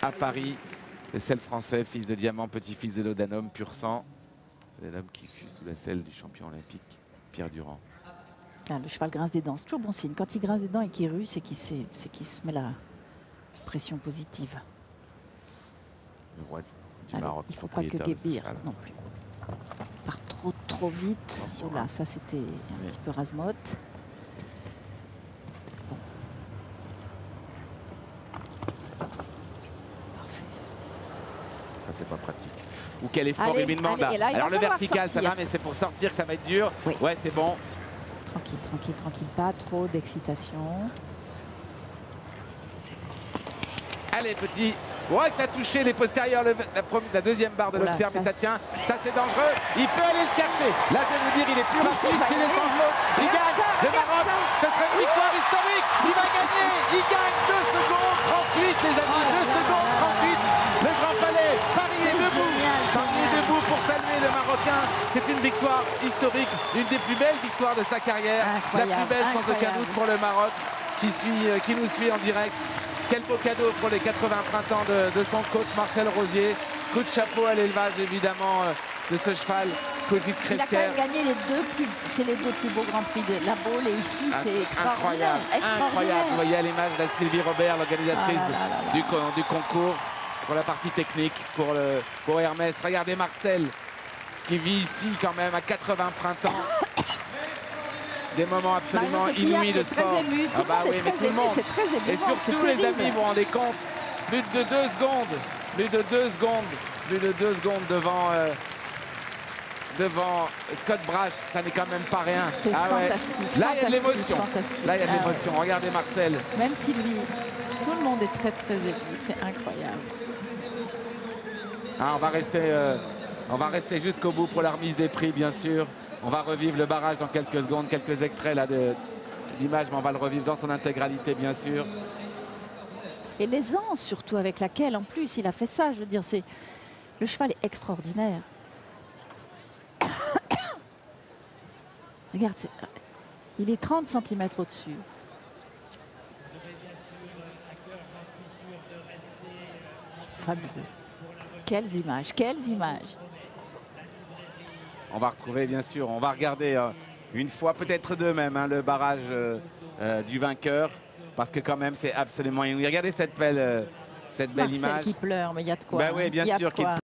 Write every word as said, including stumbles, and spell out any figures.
à Paris. Le sel français, fils de diamant, petit-fils de l'Odanum, pur sang. C'est l'homme qui fut sous la selle du champion olympique, Pierre Durand. Ah, le cheval grince des dents, c'est toujours bon signe. Quand il grince des dents et qu'il rue, c'est qu'il qu'il se met la pression positive. Le roi du Allez, Maroc, il ne faut pas que Guébir non plus part trop trop vite. Oh là, ça c'était un oui. petit peu Razmotte. Bon. Parfait. Ça c'est pas pratique. Ou quel effort allez, lui demande allez, là. Alors le vertical ça va, mais c'est pour sortir que ça va être dur. Oui. Ouais, c'est bon. Tranquille, tranquille, tranquille, pas trop d'excitation. Allez, petit. Ouais, que ça a touché les postérieurs, le, la, la deuxième barre de l'Auxerre, mais ça tient. Ça, c'est dangereux. Il peut aller le chercher. Là, je vais vous dire, il est plus rapide. S'il est sans faute, il gagne. Le Maroc, ce serait une victoire historique. Il va gagner. Il gagne deux secondes trente-huit, les amis. deux secondes trente-huit. Le Grand Palais. Paris est, est debout. Paris est debout pour saluer le Marocain. C'est une victoire historique. Une des plus belles victoires de sa carrière. Incroyable. La plus belle, sans aucun doute, pour le Maroc qui, suit, qui nous suit en direct. Quel beau cadeau pour les quatre-vingts printemps de, de son coach Marcel Rosier. Coup de chapeau à l'élevage évidemment de ce cheval, Covid Kresker. Il a quand même gagné les deux plus, c'est les deux plus beaux grands prix de la Baule et ici ah, c'est extraordinaire. Incroyable, incroyable. Vous voyez à l'image de Sylvie Robert, l'organisatrice ah là là là là. du, du concours pour la partie technique pour, le, pour Hermès. Regardez Marcel qui vit ici quand même à quatre-vingts printemps. Des moments absolument inouïs de sport. Ému. Ah bah oui, mais tout le monde. Très émouvant, et surtout les amis, vous vous rendez compte, plus de deux secondes, plus de deux secondes, plus de deux secondes devant euh, devant Scott Brash, ça n'est quand même pas rien. C'est ah fantastique. Ouais. Là, il y a de l'émotion. Là, il y a de l'émotion. Ah ouais. Regardez Marcel. Même Sylvie, tout le monde est très très ému. C'est incroyable. Ah, on va rester. Euh, On va rester jusqu'au bout pour la remise des prix, bien sûr. On va revivre le barrage dans quelques secondes, quelques extraits là d'images, mais on va le revivre dans son intégralité, bien sûr. Et l'aisance, surtout, avec laquelle, en plus, il a fait ça. Je veux dire, c'est le cheval est extraordinaire. Regarde, est... il est trente centimètres au-dessus. Fabuleux. Quelles images, quelles images. On va retrouver, bien sûr, on va regarder euh, une fois, peut-être deux même, hein, le barrage euh, euh, du vainqueur. Parce que quand même, c'est absolument inouï. Regardez cette belle, euh, cette belle Marcel image. qui pleure, mais il y a de quoi. Bah oui, bien sûr.